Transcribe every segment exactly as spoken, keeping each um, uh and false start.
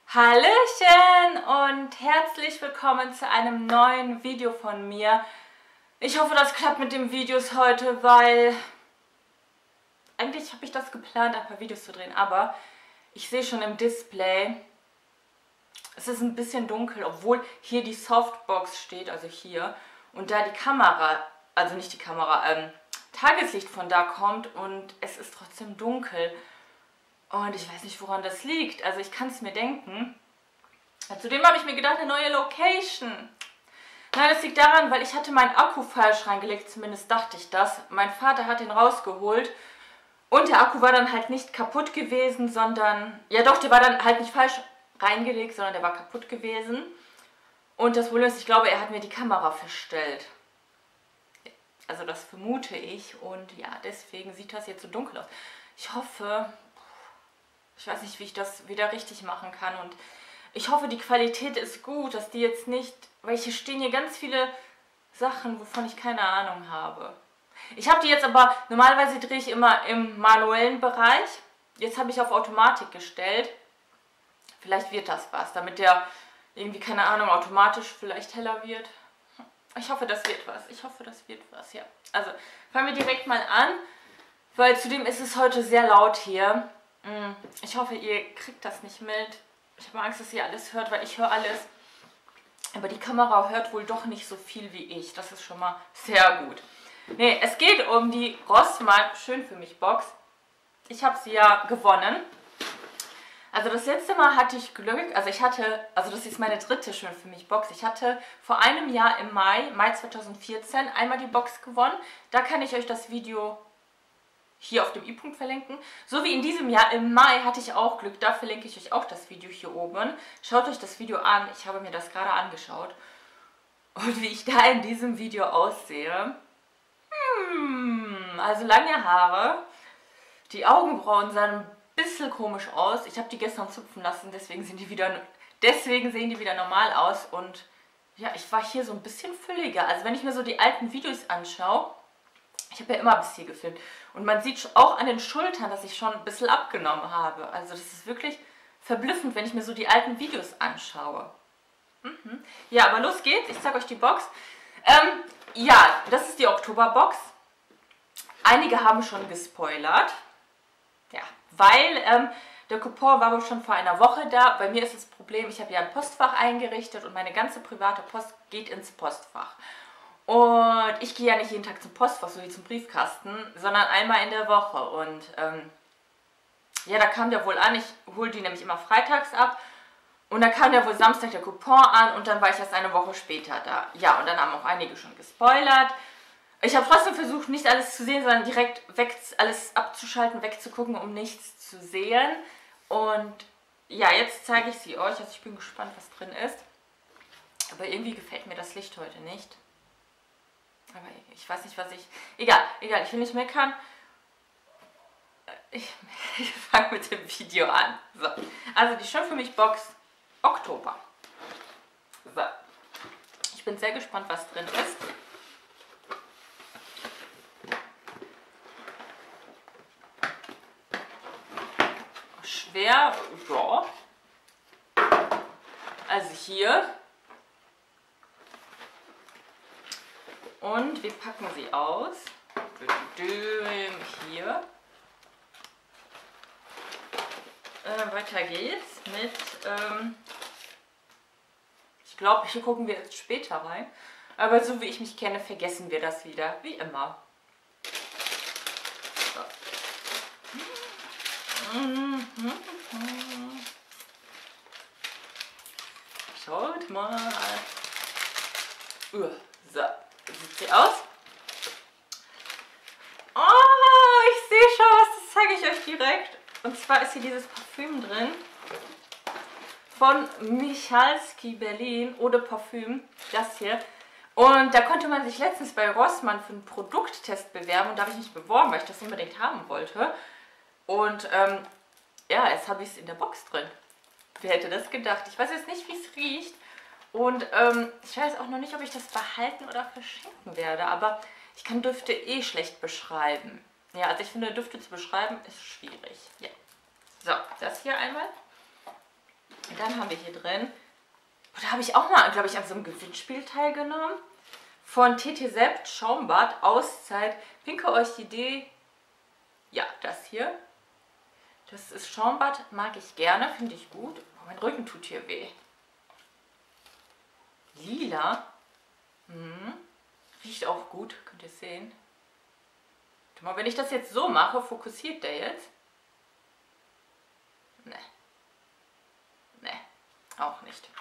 Hallöchen und herzlich willkommen zu einem neuen Video von mir. Ich hoffe, das klappt mit den Videos heute, weil eigentlich habe ich das geplant, ein paar Videos zu drehen, aber ich sehe schon im Display, es ist ein bisschen dunkel, obwohl hier die Softbox steht, also hier, und da die Kamera, also nicht die Kamera, ähm, Tageslicht von da kommt und es ist trotzdem dunkel. Und ich weiß nicht, woran das liegt. Also ich kann es mir denken. Zudem habe ich mir gedacht, eine neue Location. Nein, das liegt daran, weil ich hatte meinen Akku falsch reingelegt. Zumindest dachte ich das. Mein Vater hat ihn rausgeholt. Und der Akku war dann halt nicht kaputt gewesen, sondern... Ja doch, der war dann halt nicht falsch reingelegt, sondern der war kaputt gewesen. Und das Problem ist, ich glaube, er hat mir die Kamera verstellt. Also das vermute ich. Und ja, deswegen sieht das jetzt so dunkel aus. Ich hoffe... Ich weiß nicht, wie ich das wieder richtig machen kann und ich hoffe, die Qualität ist gut, dass die jetzt nicht, weil hier stehen hier ganz viele Sachen, wovon ich keine Ahnung habe. Ich habe die jetzt aber, normalerweise drehe ich immer im manuellen Bereich, jetzt habe ich auf Automatik gestellt. Vielleicht wird das was, damit der irgendwie, keine Ahnung, automatisch vielleicht heller wird. Ich hoffe, das wird was, ich hoffe, das wird was, ja. Also, fangen wir direkt mal an, weil zudem ist es heute sehr laut hier. Ich hoffe, ihr kriegt das nicht mit. Ich habe Angst, dass ihr alles hört, weil ich höre alles. Aber die Kamera hört wohl doch nicht so viel wie ich. Das ist schon mal sehr gut. Ne, es geht um die Rossmann Schön für mich Box. Ich habe sie ja gewonnen. Also das letzte Mal hatte ich Glück. Also ich hatte, also das ist meine dritte Schön für mich Box. Ich hatte vor einem Jahr im Mai, Mai zweitausendvierzehn, einmal die Box gewonnen. Da kann ich euch das Video hier auf dem i-Punkt verlinken. So wie in diesem Jahr im Mai hatte ich auch Glück. Da verlinke ich euch auch das Video hier oben. Schaut euch das Video an. Ich habe mir das gerade angeschaut. Und wie ich da in diesem Video aussehe. Hmm, also lange Haare. Die Augenbrauen sahen ein bisschen komisch aus. Ich habe die gestern zupfen lassen, deswegen sehen die wieder, deswegen sehen die wieder normal aus. Und ja, ich war hier so ein bisschen fülliger. Also wenn ich mir so die alten Videos anschaue, ich habe ja immer bis hier gefilmt. Und man sieht auch an den Schultern, dass ich schon ein bisschen abgenommen habe. Also das ist wirklich verblüffend, wenn ich mir so die alten Videos anschaue. Mhm. Ja, aber los geht's. Ich zeige euch die Box. Ähm, ja, das ist die Oktoberbox. Einige haben schon gespoilert. Ja, weil ähm, der Coupon war wohl schon vor einer Woche da. Bei mir ist das Problem, ich habe ja ein Postfach eingerichtet und meine ganze private Post geht ins Postfach. Und ich gehe ja nicht jeden Tag zum Postfach, so wie zum Briefkasten, sondern einmal in der Woche. Und ähm, ja, da kam der wohl an, ich hole die nämlich immer freitags ab. Und dann kam der wohl Samstag der Coupon an und dann war ich erst eine Woche später da. Ja, und dann haben auch einige schon gespoilert. Ich habe trotzdem versucht, nicht alles zu sehen, sondern direkt weg, alles abzuschalten, wegzugucken, um nichts zu sehen. Und ja, jetzt zeige ich sie euch. Also ich bin gespannt, was drin ist. Aber irgendwie gefällt mir das Licht heute nicht. Aber ich weiß nicht, was ich... Egal, egal, ich will nicht meckern. Ich, ich fange mit dem Video an. So. Also die Schön für mich Box Oktober. So. Ich bin sehr gespannt, was drin ist. Schwer, ja. Also hier. Und wir packen sie aus. Hier. Äh, weiter geht's mit, ähm, ich glaube, hier gucken wir jetzt später rein. Aber so wie ich mich kenne, vergessen wir das wieder, wie immer. So. Schaut mal. Uh, so. Sieht sie aus? Oh, ich sehe schon was, das zeige ich euch direkt. Und zwar ist hier dieses Parfüm drin von Michalski Berlin, Eau de Parfüm, das hier. Und da konnte man sich letztens bei Rossmann für einen Produkttest bewerben und da habe ich mich beworben, weil ich das unbedingt haben wollte. Und ähm, ja, jetzt habe ich es in der Box drin. Wer hätte das gedacht? Ich weiß jetzt nicht, wie es riecht. Und ähm, ich weiß auch noch nicht, ob ich das behalten oder verschenken werde, aber ich kann Düfte eh schlecht beschreiben. Ja, also ich finde, Düfte zu beschreiben ist schwierig. Ja. So, das hier einmal. Und dann haben wir hier drin, da habe ich auch mal, glaube ich, an so einem Gewinnspiel teilgenommen. Von T T Sept Schaumbad, Auszeit, pinke Orchidee. Ja, das hier. Das ist Schaumbad, mag ich gerne, finde ich gut. Oh, mein Rücken tut hier weh. Lila. Hm. Riecht auch gut, könnt ihr sehen. Guck mal, wenn ich das jetzt so mache, fokussiert der jetzt? Ne. Ne, auch nicht.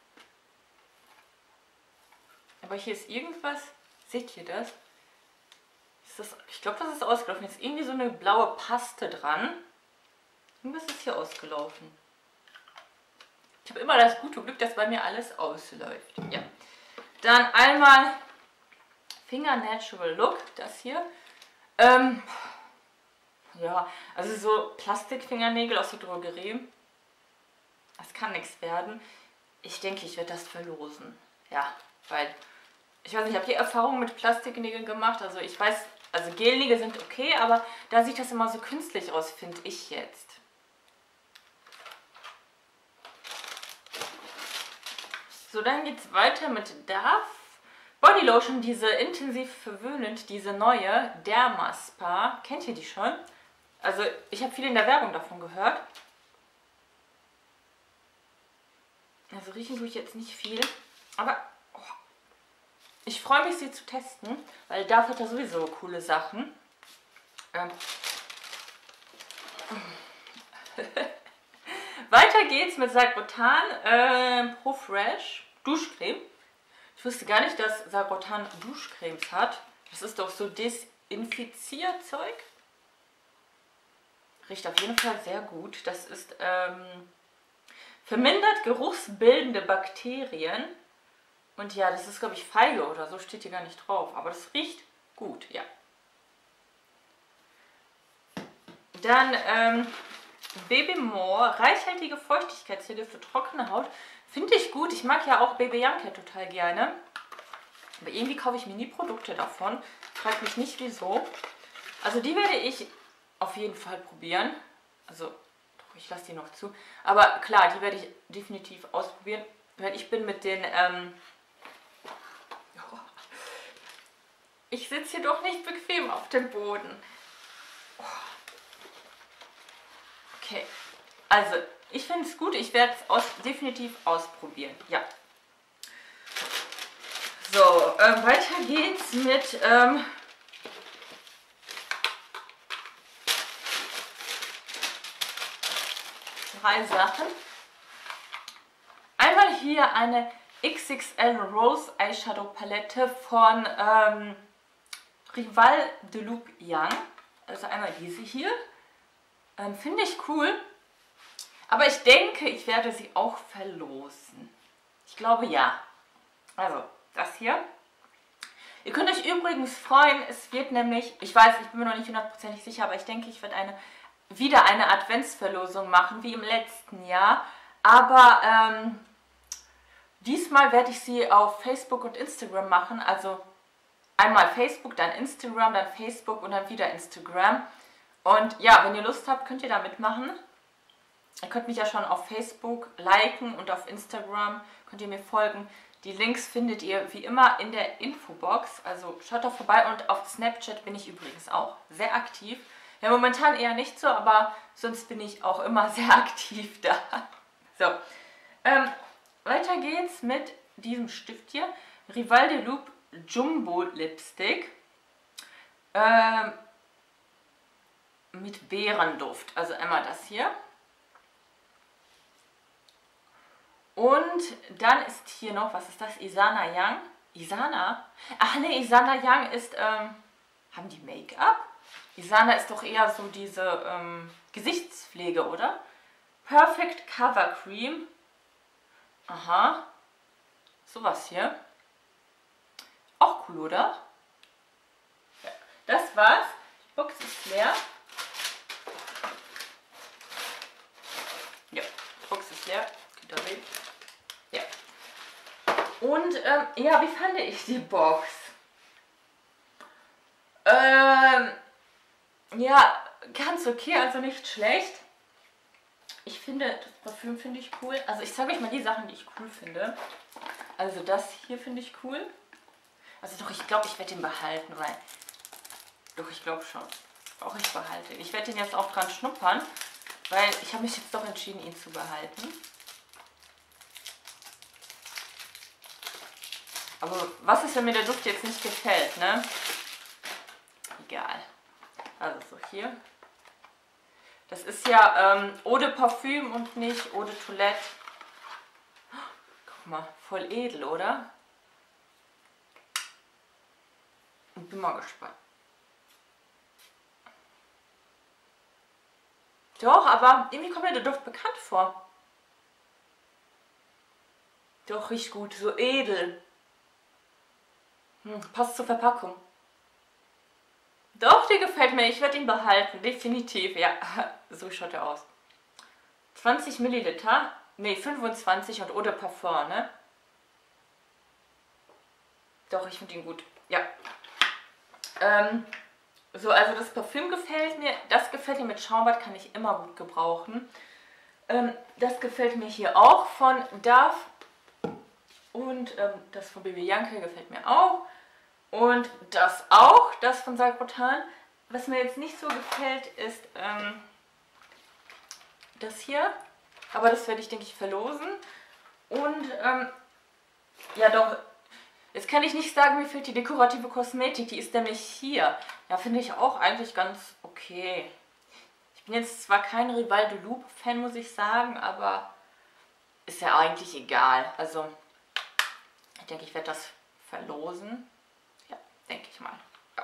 Aber hier ist irgendwas, seht ihr das? Ist das ich glaube, das ist ausgelaufen. Jetzt ist irgendwie so eine blaue Paste dran. Irgendwas ist hier ausgelaufen. Ich habe immer das gute Glück, dass bei mir alles ausläuft. Ja. Dann einmal Finger Natural Look, das hier. Ähm, ja, also so Plastikfingernägel aus der Drogerie. Das kann nichts werden. Ich denke, ich werde das verlosen. Ja, weil ich weiß nicht, ich habe die Erfahrung mit Plastiknägeln gemacht. Also ich weiß, also Gelnägel sind okay, aber da sieht das immer so künstlich aus, finde ich jetzt. So, dann geht es weiter mit Dove Body Lotion, diese intensiv verwöhnend, diese neue Derma Spa. Kennt ihr die schon? Also ich habe viel in der Werbung davon gehört. Also riechen tue ich jetzt nicht viel, aber oh, ich freue mich, sie zu testen, weil Dove hat ja sowieso coole Sachen. Ähm. Weiter geht's mit Sagrotan äh, Pro Fresh Duschcreme. Ich wusste gar nicht, dass Sagrotan Duschcremes hat. Das ist doch so Desinfizierzeug. Riecht auf jeden Fall sehr gut. Das ist ähm, vermindert geruchsbildende Bakterien. Und ja, das ist, glaube ich, Feige oder so. Steht hier gar nicht drauf. Aber das riecht gut, ja. Dann ähm, Baby More, reichhaltige Feuchtigkeitshilfe für trockene Haut. Finde ich gut. Ich mag ja auch Baby Young total gerne. Aber irgendwie kaufe ich mir nie Produkte davon. Fragt mich nicht wieso. Also die werde ich auf jeden Fall probieren. Also, ich lasse die noch zu. Aber klar, die werde ich definitiv ausprobieren. Weil ich bin mit den... Ähm ich sitze hier doch nicht bequem auf dem Boden. Okay, also ich finde es gut. Ich werde es aus, definitiv ausprobieren. Ja. So, ähm, weiter geht's mit ähm, drei Sachen. Einmal hier eine X X L Rose Eyeshadow Palette von ähm, Rival de Loop Young. Also einmal diese hier. Ähm, Finde ich cool. Aber ich denke, ich werde sie auch verlosen. Ich glaube ja. Also, das hier. Ihr könnt euch übrigens freuen, es wird nämlich, ich weiß, ich bin mir noch nicht hundertprozentig sicher, aber ich denke, ich werde eine, wieder eine Adventsverlosung machen, wie im letzten Jahr. Aber ähm, diesmal werde ich sie auf Facebook und Instagram machen. Also einmal Facebook, dann Instagram, dann Facebook und dann wieder Instagram. Und ja, wenn ihr Lust habt, könnt ihr da mitmachen. Ihr könnt mich ja schon auf Facebook liken und auf Instagram könnt ihr mir folgen. Die Links findet ihr wie immer in der Infobox. Also schaut da vorbei und auf Snapchat bin ich übrigens auch sehr aktiv. Ja, momentan eher nicht so, aber sonst bin ich auch immer sehr aktiv da. So, ähm, weiter geht's mit diesem Stift hier. Rival de Loop Jumbo Lipstick. Ähm, mit Beerenduft. Also einmal das hier. Und dann ist hier noch, was ist das? Isana Young. Isana? Ach nee, Isana Young ist, ähm, haben die Make-up? Isana ist doch eher so diese ähm, Gesichtspflege, oder? Perfect Cover Cream. Aha. Sowas hier. Auch cool, oder? Ja, das war's. Die Box ist leer. Ja, die Box ist leer. Könnt ihr sehen. Ja. Und, ähm, ja, wie fand ich die Box? Ähm, ja, ganz okay, also nicht schlecht. ich finde, das Parfüm finde ich cool. Also ich zeige euch mal die Sachen, die ich cool finde. Also das hier finde ich cool. Also doch, ich glaube, ich werde den behalten, weil... Doch, ich glaube schon. Auch ich behalte ihn. Ich werde den jetzt auch dran schnuppern, weil ich habe mich jetzt doch entschieden, ihn zu behalten. Aber was ist, wenn mir der Duft jetzt nicht gefällt, ne? Egal. Also so hier. Das ist ja ähm, Eau de Parfüm und nicht Eau de Toilette. Guck mal, voll edel, oder? Und bin mal gespannt. Doch, aber irgendwie kommt mir der Duft bekannt vor. Doch, riecht gut, so edel. Hm, passt zur Verpackung. Doch, der gefällt mir. Ich werde ihn behalten. Definitiv. Ja, so schaut er aus. zwanzig Milliliter. Ne, fünfundzwanzig und Eau de Parfum, ne? Doch, ich finde ihn gut. Ja. Ähm, so, also das Parfüm gefällt mir. Das gefällt mir mit Schaumbad, kann ich immer gut gebrauchen. Ähm, das gefällt mir hier auch von Dove. Und ähm, das von Baby Janke gefällt mir auch. Und das auch, das von Sagrotan. Was mir jetzt nicht so gefällt, ist ähm, das hier. Aber das werde ich, denke ich, verlosen. Und ähm, ja doch, jetzt kann ich nicht sagen, mir fehlt die dekorative Kosmetik. Die ist nämlich hier. Ja, finde ich auch eigentlich ganz okay. Ich bin jetzt zwar kein Rival de Louvre Fan, muss ich sagen, aber ist ja eigentlich egal. Also, ich denke, ich werde das verlosen. Denke ich mal. Ja.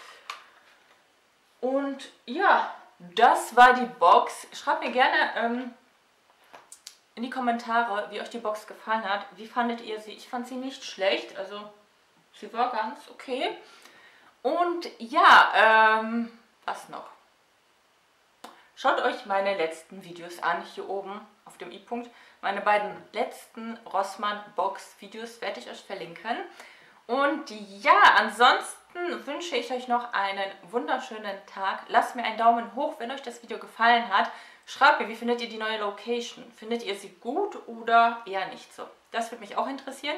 Und ja, das war die Box. Schreibt mir gerne ähm, in die Kommentare, wie euch die Box gefallen hat. Wie fandet ihr sie? Ich fand sie nicht schlecht. Also, sie war ganz okay. Und ja, ähm, was noch? Schaut euch meine letzten Videos an, hier oben auf dem i-Punkt. Meine beiden letzten Rossmann-Box-Videos werde ich euch verlinken. Und ja, ansonsten wünsche ich euch noch einen wunderschönen Tag. Lasst mir einen Daumen hoch, wenn euch das Video gefallen hat. Schreibt mir, wie findet ihr die neue Location? Findet ihr sie gut oder eher nicht so? Das würde mich auch interessieren.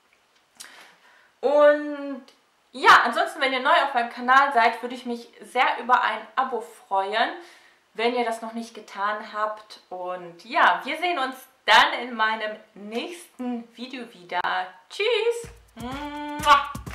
Und ja, ansonsten, wenn ihr neu auf meinem Kanal seid, würde ich mich sehr über ein Abo freuen, wenn ihr das noch nicht getan habt. Und ja, wir sehen uns dann in meinem nächsten Video wieder. Tschüss! Mwah.